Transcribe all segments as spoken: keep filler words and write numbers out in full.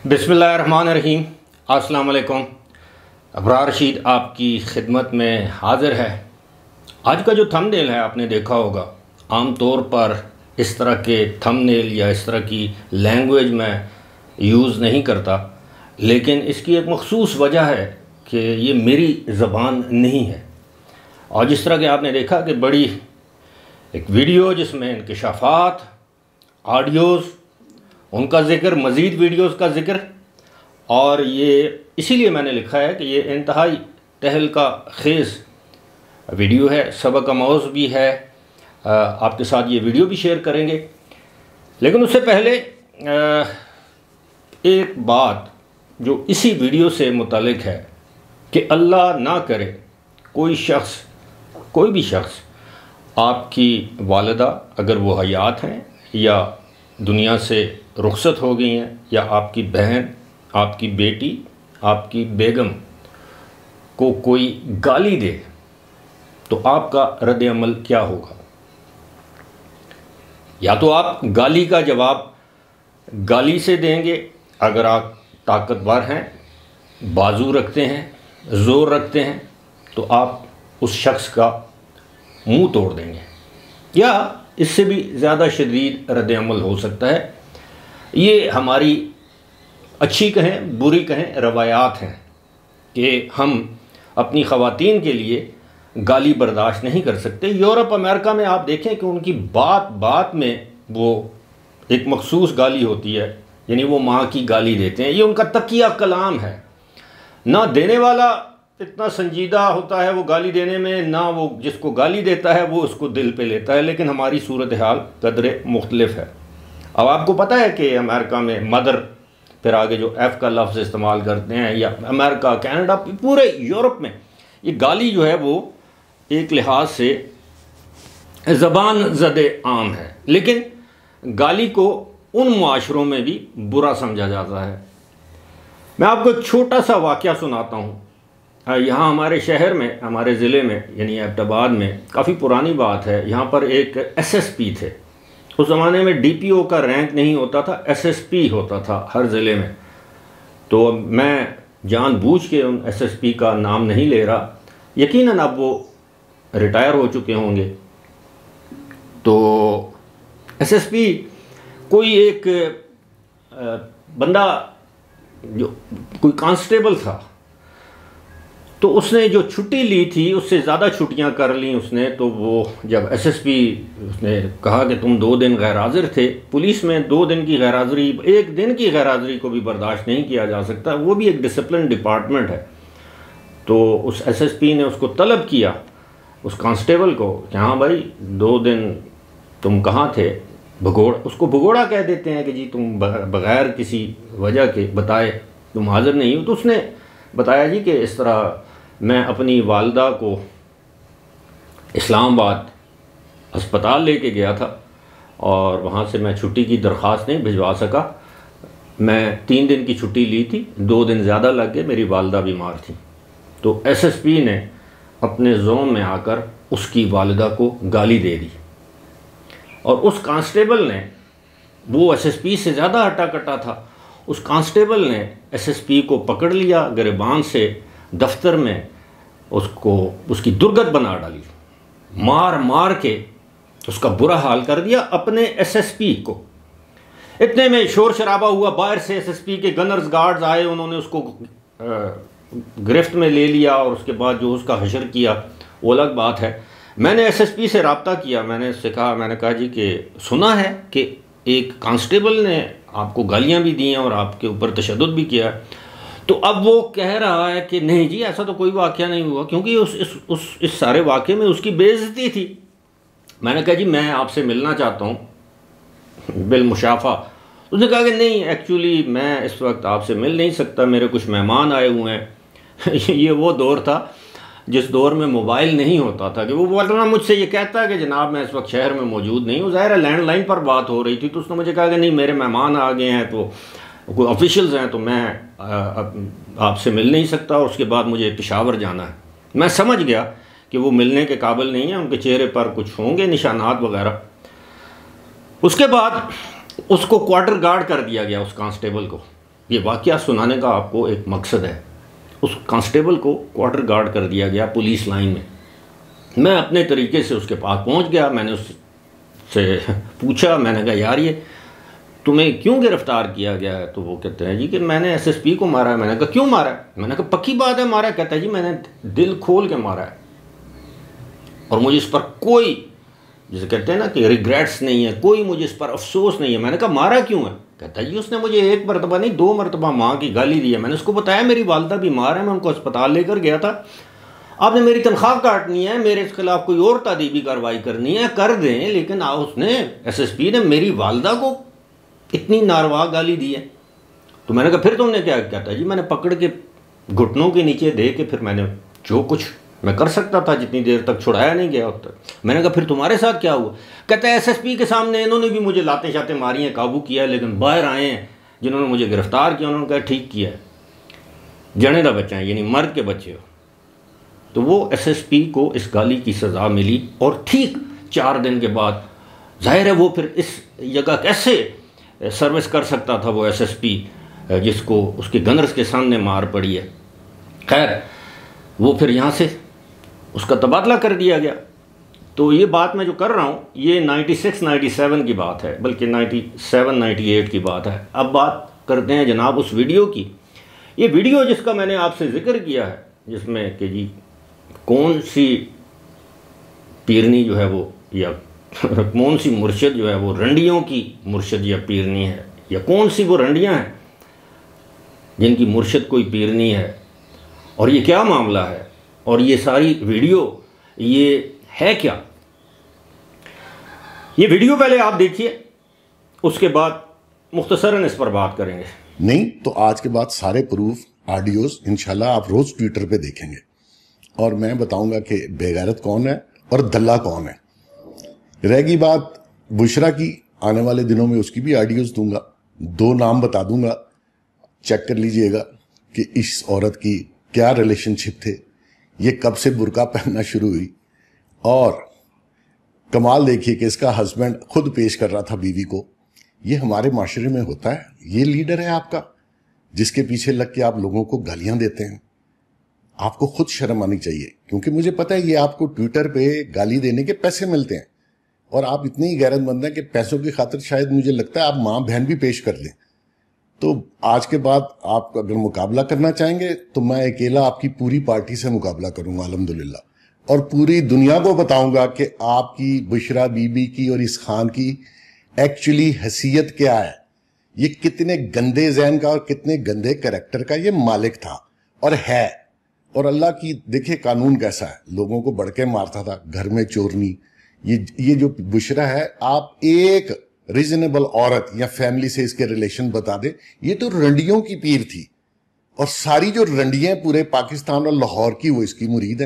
बिस्मिल्लाहिर्रहमानिर्रहीम। अस्सलाम वालेकुम। अबरार रशीद आपकी खिदमत में हाज़िर है। आज का जो थंबनेल है आपने देखा होगा, आम तौर पर इस तरह के थंबनेल या इस तरह की लैंग्वेज में यूज़ नहीं करता, लेकिन इसकी एक मखसूस वजह है कि ये मेरी ज़बान नहीं है। और जिस तरह के आपने देखा कि बड़ी एक वीडियो जिसमें इंकिशाफ़ात, ऑडियोज़, उनका ज़िक्र, मज़ीद वीडियोज़ का ज़िक्र, और ये इसीलिए मैंने लिखा है कि ये इंतहाई तहलका खेज़ वीडियो है, सबक आमोज़ भी है। आपके साथ ये वीडियो भी शेयर करेंगे, लेकिन उससे पहले एक बात जो इसी वीडियो से मुतालिक है कि अल्लाह ना करे कोई शख्स कोई भी शख्स आपकी वालिदा अगर वो हयात हैं या दुनिया से रुखसत हो गई हैं, या आपकी बहन, आपकी बेटी, आपकी बेगम को कोई गाली दे, तो आपका रद्द अमल क्या होगा? या तो आप गाली का जवाब गाली से देंगे अगर आप ताकतवर हैं, बाजू रखते हैं, ज़ोर रखते हैं, तो आप उस शख्स का मुंह तोड़ देंगे, या इससे भी ज़्यादा शदीद रद्द अमल हो सकता है। ये हमारी अच्छी कहें बुरी कहें रवायात हैं कि हम अपनी ख़वातीन के लिए गाली बर्दाश्त नहीं कर सकते। यूरोप अमेरिका में आप देखें कि उनकी बात बात में वो एक मखसूस गाली होती है, यानी वो माँ की गाली देते हैं। ये उनका तकिया कलाम है। ना देने वाला इतना संजीदा होता है वो गाली देने में, ना वो जिसको गाली देता है वो उसको दिल पे लेता है। लेकिन हमारी सूरत हाल कदरे मुख्तलिफ है। अब आपको पता है कि अमेरिका में मदर, फिर आगे जो एफ़ का लफ्ज़ इस्तेमाल करते हैं, या अमेरिका, कनाडा, पूरे यूरोप में ये गाली जो है वो एक लिहाज से ज़बान ज़दे आम है। लेकिन गाली को उन मुआशरों में भी बुरा समझा जाता है। मैं आपको एक छोटा सा वाक़या सुनाता हूँ। यहाँ हमारे शहर में, हमारे ज़िले में, यानी एबटाबाद में, काफ़ी पुरानी बात है, यहाँ पर एक एस एस पी थे। उस ज़माने में डी पी ओ का रैंक नहीं होता था, एस एस पी होता था हर ज़िले में। तो मैं जानबूझ के उन एस एस पी का नाम नहीं ले रहा, यकीनन अब वो रिटायर हो चुके होंगे। तो एस एस पी कोई एक बंदा, जो कोई कांस्टेबल था, तो उसने जो छुट्टी ली थी उससे ज़्यादा छुट्टियां कर ली उसने। तो वो जब एस एस पी, उसने कहा कि तुम दो दिन गैर हाज़िर थे पुलिस में, दो दिन की गैर हाज़िरी, एक दिन की गैर हाज़िरी को भी बर्दाश्त नहीं किया जा सकता, वो भी एक डिसिप्लिन डिपार्टमेंट है। तो उस एस एस पी ने उसको तलब किया, उस कांस्टेबल को, कि हाँ भाई दो दिन तुम कहाँ थे? भगोड़ा, उसको भगोड़ा कह देते हैं कि जी तुम बग़ैर किसी वजह के बताए तुम हाज़िर नहीं हो। तो उसने बताया जी कि इस तरह मैं अपनी वालदा को इस्लामाबाद अस्पताल लेके गया था और वहाँ से मैं छुट्टी की दरख्वास्त नहीं भिजवा सका। मैं तीन दिन की छुट्टी ली थी, दो दिन ज़्यादा लग गए, मेरी वालदा बीमार थी। तो एस एस पी ने अपने ज़ोन में आकर उसकी वालदा को गाली दे दी, और उस कांस्टेबल ने, वो एस एस पी से ज़्यादा हटा कटा था, उस कांस्टेबल ने एस एस पी को पकड़ लिया, गिरबान से दफ्तर में उसको उसकी दुर्गत बना डाली, मार मार के उसका बुरा हाल कर दिया अपने एस एस पी को। इतने में शोर शराबा हुआ, बाहर से एस एस पी के गनर्स गार्ड्स आए, उन्होंने उसको गिरफ्त में ले लिया, और उसके बाद जो उसका हशर किया वो अलग बात है। मैंने एस एस पी से रब्ता किया, मैंने उससे कहा, मैंने कहा जी कि सुना है कि एक कांस्टेबल ने आपको गालियां भी दी हैं और आपके ऊपर तशद्दुद भी किया है। तो अब वो कह रहा है कि नहीं जी ऐसा तो कोई वाक़या नहीं हुआ, क्योंकि उस इस उस इस सारे वाक़े में उसकी बेइज्जती थी। मैंने कहा जी मैं आपसे मिलना चाहता हूँ बिलमुशाफ़ा। उसने कहा कि नहीं, एक्चुअली मैं इस वक्त आपसे मिल नहीं सकता, मेरे कुछ मेहमान आए हुए हैं। ये वो दौर था जिस दौर में मोबाइल नहीं होता था कि वो वरना मुझसे ये कहता कि जनाब मैं इस वक्त शहर में मौजूद नहीं हूँ। ज़ाहिर है लैंडलाइन पर बात हो रही थी, तो उसने मुझे कहा कि नहीं मेरे मेहमान आ गए हैं, तो कोई ऑफिशियल्स हैं, तो मैं आपसे मिल नहीं सकता, और उसके बाद मुझे पेशावर जाना है। मैं समझ गया कि वो मिलने के काबिल नहीं है, उनके चेहरे पर कुछ होंगे निशानात वगैरह। उसके बाद उसको क्वार्टर गार्ड कर दिया गया, उस कांस्टेबल को। ये वाक़या सुनाने का आपको एक मकसद है। उस कांस्टेबल को क्वार्टर गार्ड कर दिया गया पुलिस लाइन में। मैं अपने तरीके से उसके पास पहुंच गया, मैंने उससे पूछा, मैंने कहा यार ये तुम्हें क्यों गिरफ़्तार किया गया है? तो वो कहते हैं जी कि मैंने एसएसपी को मारा है। मैंने कहा क्यों मारा है? मैंने कहा पक्की बात है मारा है। कहता है जी मैंने दिल खोल के मारा है और मुझे इस पर कोई, जैसे कहते हैं ना कि रिग्रेट्स नहीं है, कोई मुझे इस पर अफसोस नहीं है। मैंने कहा मारा क्यों है? कहता है जी उसने मुझे एक मरतबा नहीं दो मरतबा माँ की गाली दी है। मैंने उसको बताया मेरी वालदा बीमार है, मैं उनको अस्पताल लेकर गया था, आपने मेरी तनख्वाह काटनी है, मेरे खिलाफ कोई और तादीबी कार्रवाई करनी है कर दें, लेकिन उसने एसएसपी ने मेरी वालदा को इतनी नारवा गाली दी है। तो मैंने कहा फिर तुमने क्या? कहता जी मैंने पकड़ के घुटनों के नीचे दे के फिर मैंने जो कुछ मैं कर सकता था, जितनी देर तक छुड़ाया नहीं गया अब तक। मैंने कहा फिर तुम्हारे साथ क्या हुआ? कहता है एसएसपी के सामने इन्होंने भी मुझे लाते शाते मारी हैं, काबू किया है, लेकिन बाहर आए हैं जिन्होंने मुझे गिरफ्तार किया, उन्होंने कहा ठीक किया है, जने दा बच्चा है, यानी मर्द के बच्चे हो। तो वो एसएसपी को इस गाली की सज़ा मिली और ठीक चार दिन के बाद जाहिर है वो फिर इस जगह कैसे सर्विस कर सकता था वो एसएसपी जिसको उसके गनर्स के सामने मार पड़ी है। खैर वो फिर यहाँ से उसका तबादला कर दिया गया। तो ये बात मैं जो कर रहा हूँ ये छियानवे सत्तानवे की बात है, बल्कि सत्तानवे अट्ठानवे की बात है। अब बात करते हैं जनाब उस वीडियो की। ये वीडियो जिसका मैंने आपसे जिक्र किया है, जिसमें कि जी कौन सी पीरनी जो है वो या कौन सी मुर्शद जो है वो रंडियों की मुर्शद या पीरनी है, या कौन सी वो रंडियां हैं जिनकी मुर्शद कोई पीरनी है, और ये क्या मामला है, और ये सारी वीडियो ये है क्या। ये वीडियो पहले आप देखिए, उसके बाद मुख्तसरन इस पर बात करेंगे। नहीं तो आज के बाद सारे प्रूफ ऑडियोज इंशाल्लाह आप रोज ट्विटर पे देखेंगे और मैं बताऊंगा कि बेगैरत कौन है और दल्ला कौन है। रहेगी बात बुशरा की, आने वाले दिनों में उसकी भी ऑडियोज दूंगा, दो नाम बता दूंगा, चेक कर लीजिएगा कि इस औरत की क्या रिलेशनशिप थे, ये कब से बुर्का पहनना शुरू हुई। और कमाल देखिए कि इसका हस्बैंड खुद पेश कर रहा था बीवी को। ये हमारे माशरे में होता है। ये लीडर है आपका जिसके पीछे लग के आप लोगों को गालियां देते हैं। आपको खुद शर्म आनी चाहिए, क्योंकि मुझे पता है ये आपको ट्विटर पे गाली देने के पैसे मिलते हैं और आप इतने ही गैरतमंद हैं कि पैसों की खातिर शायद मुझे लगता है आप माँ बहन भी पेश कर दें। तो आज के बाद आप अगर मुकाबला करना चाहेंगे तो मैं अकेला आपकी पूरी पार्टी से मुकाबला करूंगा अल्हम्दुलिल्लाह, और पूरी दुनिया को बताऊंगा कि आपकी बुशरा बीबी की और इस खान की एक्चुअली हैसियत क्या है, ये कितने गंदे जहन का और कितने गंदे कैरेक्टर का ये मालिक था और है। और अल्लाह की देखिए कानून कैसा है, लोगों को बढ़के मारता था, घर में चोरनी। ये ये जो बुशरा है, आप एक रीजनेबल औरत या फैमिली से इसके रिलेशन बता दे, ये तो रंडियों की पीर थी और सारी जो रंडियां पूरे पाकिस्तान और लाहौर की वो इसकी मुरीद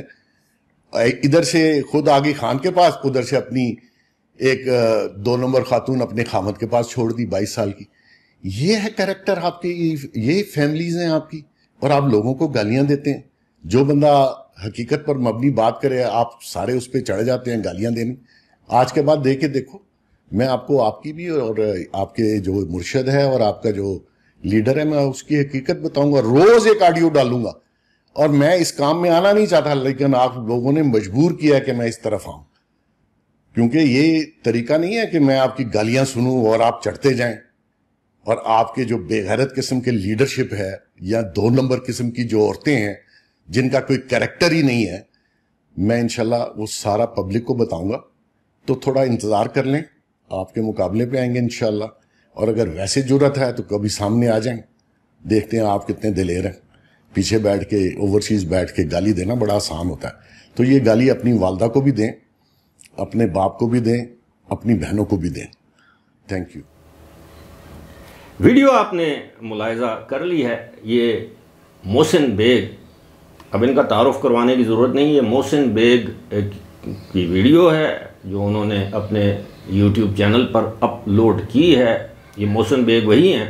है। इधर से खुद आगे खान के पास, उधर से अपनी एक दो नंबर खातून अपने खामद के पास छोड़ दी बाईस साल की। ये है कैरेक्टर आपके, ये फैमिलीज हैं आपकी, और आप लोगों को गालियां देते हैं। जो बंदा हकीकत पर मबनी बात करे आप सारे उस पर चढ़ जाते हैं गालियां देने। आज के बाद देखे देखो, मैं आपको आपकी भी और आपके जो मुर्शद है और आपका जो लीडर है मैं उसकी हकीकत बताऊंगा, रोज एक ऑडियो डालूंगा। और मैं इस काम में आना नहीं चाहता, लेकिन आप लोगों ने मजबूर किया कि मैं इस तरफ आऊं, क्योंकि ये तरीका नहीं है कि मैं आपकी गालियां सुनूं और आप चढ़ते जाएं। और आपके जो बेगैरत किस्म के लीडरशिप है या दो नंबर किस्म की जो औरतें हैं जिनका कोई कैरेक्टर ही नहीं है, मैं इंशाल्लाह वो सारा पब्लिक को बताऊंगा। तो थोड़ा इंतजार कर लें, आपके मुकाबले पे आएंगे इंशाल्लाह। और अगर वैसे जरूरत है तो कभी सामने आ जाएं, देखते हैं आप कितने दिलेर हैं। पीछे बैठ के ओवरसीज बैठ के गाली देना बड़ा आसान होता है। तो ये गाली अपनी वालदा को भी दें, अपने बाप को भी दें, अपनी बहनों को भी दें। Thank you. वीडियो आपने मुलाहिजा कर ली है। ये मोहसिन बेग, अब इनका तारुफ करवाने की ज़रूरत नहीं है, मोहसिन बेग की वीडियो है जो उन्होंने अपने यूट्यूब चैनल पर अपलोड की है। ये मोहसिन बेग वही हैं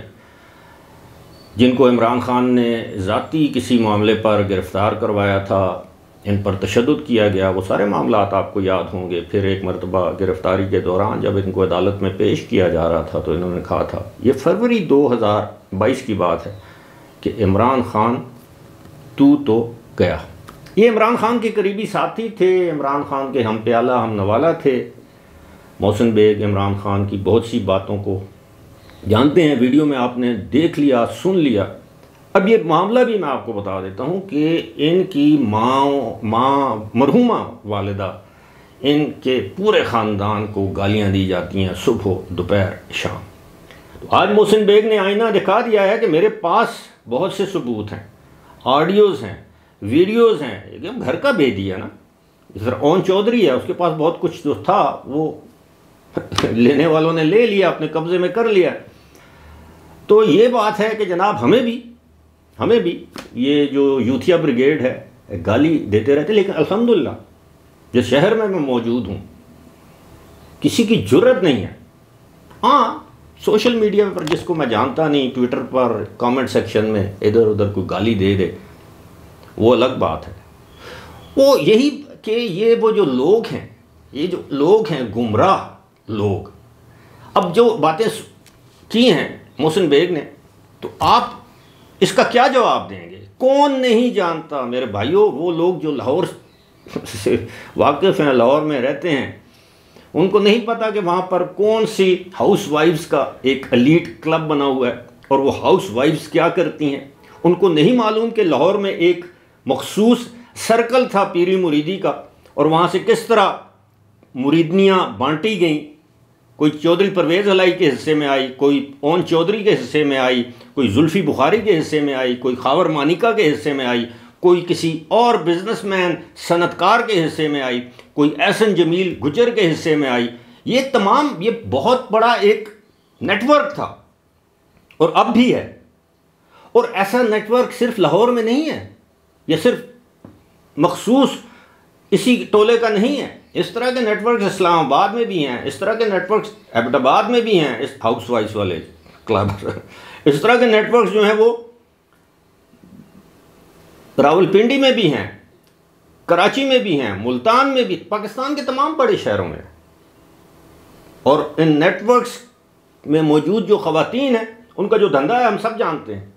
जिनको इमरान खान ने ज़ाती किसी मामले पर गिरफ़्तार करवाया था, इन पर तशद्दुद किया गया, वो सारे मामलात आपको याद होंगे। फिर एक मरतबा गिरफ़्तारी के दौरान जब इनको अदालत में पेश किया जा रहा था तो इन्होंने कहा था, ये फरवरी दो हज़ार बाईस की बात है, कि इमरान खान तू तो गया। ये इमरान खान के करीबी साथी थे, इमरान खान के हम प्याला हम नवाला थे। मोहसिन बेग इमरान खान की बहुत सी बातों को जानते हैं, वीडियो में आपने देख लिया, सुन लिया। अब ये मामला भी मैं आपको बता देता हूँ कि इनकी माँ माँ मरहुमा वालिदा, इनके पूरे ख़ानदान को गालियाँ दी जाती हैं सुबह दोपहर शाम। तो आज मोहसिन बेग ने आईना दिखा दिया है कि मेरे पास बहुत से सबूत हैं, ऑडियोज़ हैं, वीडियोज़ हैं। एकदम घर का भेदी है ना। जिस तरह ओन चौधरी है, उसके पास बहुत कुछ जो था वो लेने वालों ने ले लिया, अपने कब्ज़े में कर लिया। तो ये बात है कि जनाब हमें भी हमें भी ये जो यूथिया ब्रिगेड है गाली देते रहते, लेकिन अल्हम्दुलिल्लाह जिस शहर में मैं मौजूद हूँ किसी की जुर्रत नहीं है। हाँ, सोशल मीडिया पर जिसको मैं जानता नहीं, ट्विटर पर कमेंट सेक्शन में इधर उधर कोई गाली दे दे, वो अलग बात है। वो यही कि ये वो जो लोग हैं, ये जो लोग हैं गुमराह लोग, अब जो बातें की हैं मोहसिन बेग ने, तो आप इसका क्या जवाब देंगे? कौन नहीं जानता मेरे भाइयों, वो लोग जो लाहौर से वाकिफ़ हैं, लाहौर में रहते हैं, उनको नहीं पता कि वहाँ पर कौन सी हाउस वाइफ्स का एक एलीट क्लब बना हुआ है और वो हाउस वाइफ्स क्या करती हैं। उनको नहीं मालूम कि लाहौर में एक मखसूस सर्कल था पीरी मुरीदी का, और वहाँ से किस तरह मुरीदनियाँ बांटी गईं। कोई चौधरी परवेज़ अलाई के हिस्से में आई, कोई ओन चौधरी के हिस्से में आई, कोई जुल्फ़ी बुखारी के हिस्से में आई, कोई खावर मानिका के हिस्से में आई, कोई किसी और बिजनेसमैन सनतकार के हिस्से में आई, कोई एहसन जमील गुजर के हिस्से में आई। ये तमाम ये बहुत बड़ा एक नेटवर्क था और अब भी है। और ऐसा नेटवर्क सिर्फ लाहौर में नहीं है, यह सिर्फ मखसूस इसी टोले का नहीं है। इस तरह के नेटवर्क इस्लामाबाद में भी हैं, इस तरह के नेटवर्क एबटाबाद में भी हैं, इस हाउस वाइफ वाले क्लब इस तरह के नेटवर्क जो हैं वो रावलपिंडी में भी हैं, कराची में भी हैं, मुल्तान में भी, पाकिस्तान के तमाम बड़े शहरों में। और इन नेटवर्क्स में मौजूद जो ख़वातीन हैं उनका जो धंधा है हम सब जानते हैं।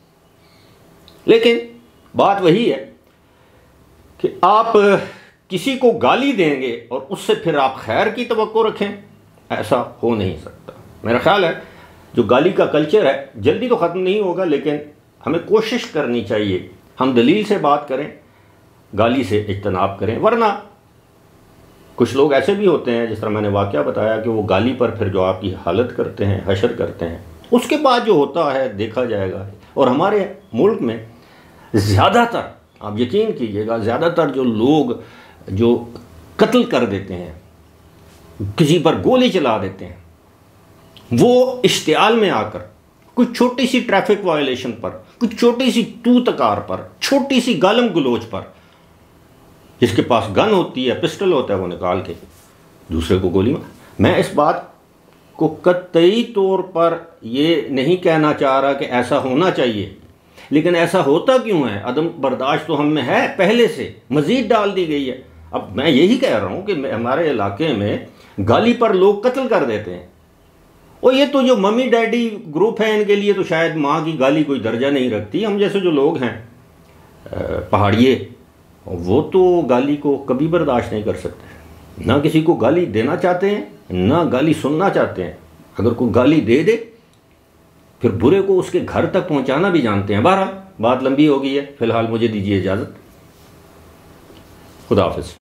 लेकिन बात वही है कि आप किसी को गाली देंगे और उससे फिर आप खैर की तवक्को रखें, ऐसा हो नहीं सकता। मेरा ख्याल है जो गाली का कल्चर है जल्दी तो ख़त्म नहीं होगा, लेकिन हमें कोशिश करनी चाहिए हम दलील से बात करें, गाली से इज्तनाब करें। वरना कुछ लोग ऐसे भी होते हैं, जिस तरह मैंने वाक़या बताया, कि वो गाली पर फिर जो आपकी हालत करते हैं, हशर करते हैं, उसके बाद जो होता है देखा जाएगा। और हमारे मुल्क में ज़्यादातर, आप यकीन कीजिएगा, ज़्यादातर जो लोग जो कत्ल कर देते हैं, किसी पर गोली चला देते हैं, वो इश्तियाल में आकर कुछ छोटी सी ट्रैफिक वायलेशन पर, कुछ छोटी सी तू तकार पर, छोटी सी गालम गलोच पर, जिसके पास गन होती है, पिस्टल होता है, वो निकाल के दूसरे को गोली मार। मैं इस बात को कतई तौर पर ये नहीं कहना चाह रहा कि ऐसा होना चाहिए, लेकिन ऐसा होता क्यों है? अदम बर्दाश्त तो हम में है, पहले से मज़ीद डाल दी गई है। अब मैं यही कह रहा हूँ कि हमारे इलाके में गाली पर लोग कत्ल कर देते हैं। और ये तो जो मम्मी डैडी ग्रुप है, इनके लिए तो शायद माँ की गाली कोई दर्जा नहीं रखती। हम जैसे जो लोग हैं पहाड़िए, वो तो गाली को कभी बर्दाश्त नहीं कर सकते, ना किसी को गाली देना चाहते हैं, ना गाली सुनना चाहते हैं। अगर कोई गाली दे दे फिर बुरे को उसके घर तक पहुंचाना भी जानते हैं। बहरहाल बात लंबी हो गई है, फ़िलहाल मुझे दीजिए इजाज़त। खुदा हाफ़िज़।